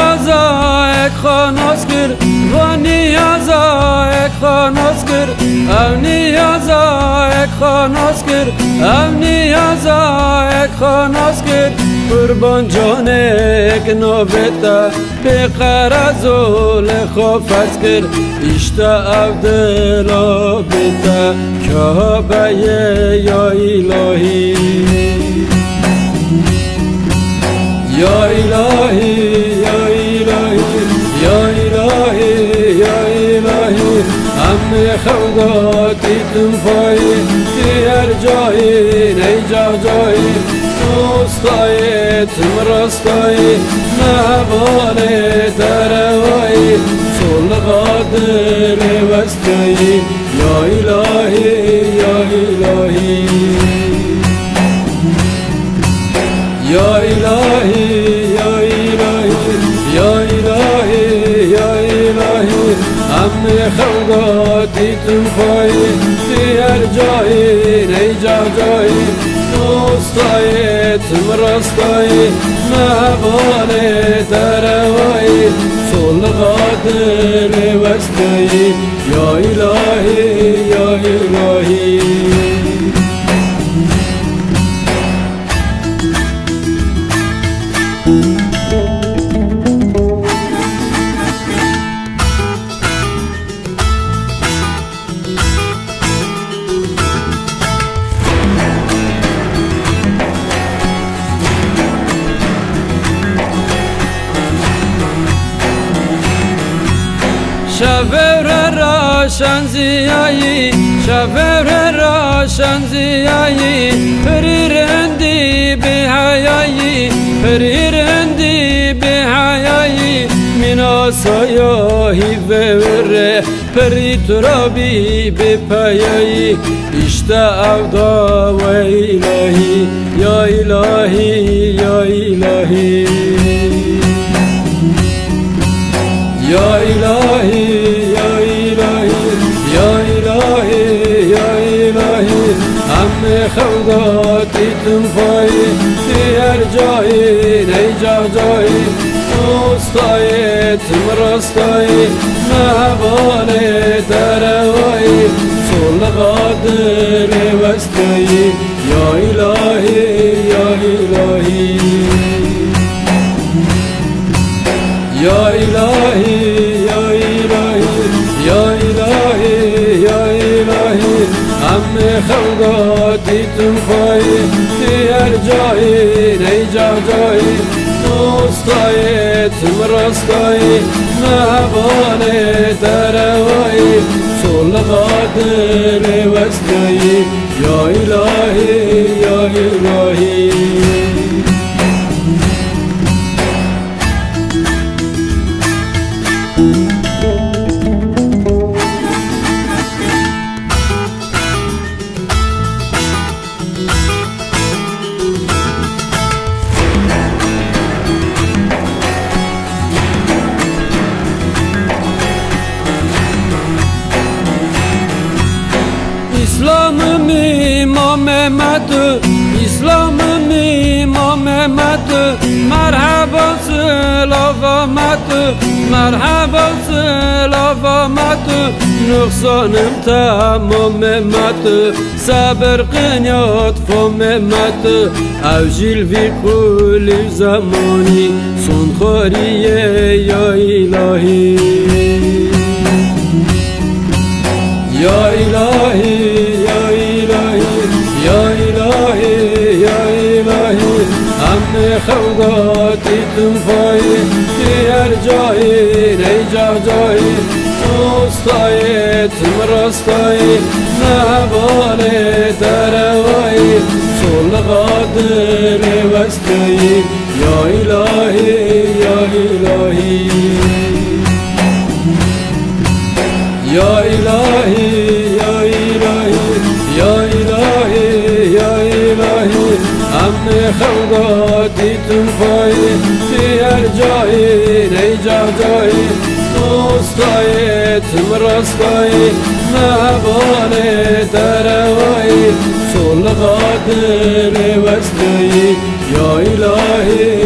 نیازا اک خاناس کر و نیازا اک خاناس کر او نیازا اک خاناس کر او نیازا اک خاناس کر قربان جان اک نوبتا به قرازول خوفز کر اشتا او دلا بیتا کعبه یا الهی یا الهی یا الهی یا الهی یا الهی همه خوداتی تم پایی دیگر جایی نیجا جایی دوستایی تم راستایی نباله دروایی سول قادر وستایی یا الهی یا الهی یا الهی یا الهی یا الهی یا الهی همه خوداتی تم پایی دیگر جایی نیجا جایی دوستایی تم راستایی نباله دروایی سول قادر وستایی یا الهی یا الهی شفر راشن زیایی شفر راشن زیایی پریرندی به حیایی پریرندی به حیایی مینا سایاهی وره پری ترابی به پیایی اشتا اودا و الهی یا الهی یا الهی یا الهی یا الهی یا الهی یا الهی همه خوداتی تم پایی دیگر جایی نیجا جایی دوستایی تم راستایی نباله دروایی سول قادر وستایی یا الهی یا الهی یا الهی یا الهی یا الهی یا الهی همه خوداتی تم پایی دیگر جایی نیجا جایی دوستایی تم راستایی نباله دروایی سول قادر وستایی یا الهی یا الهی İslam'ım İmam Mehmet, İslam'ım İmam Mehmet, merhaba selamet, merhaba selamet, nüksanım tamam Mehmet, sabır kınyat fo Mehmet, evcil vi kulli zamani, son khariye ya ilahi. Ya ilahi, ya ilahi, ya ilahi, ya ilahi, hamne khawdati tum fayi, diğer cahi, neyca cahi, ustayi, tum rastayi, nabale derevayi, sol qadir vestayi, ya ilahi, ya ilahi. Ya ilahi, ya ilahi, ya ilahi, ya ilahi, hamne khawdati tum fayi, diğer cahi, neyca cahi, ustayi, tum rastayi, nabale derevayi, sol qadir vestayi, ya ilahi.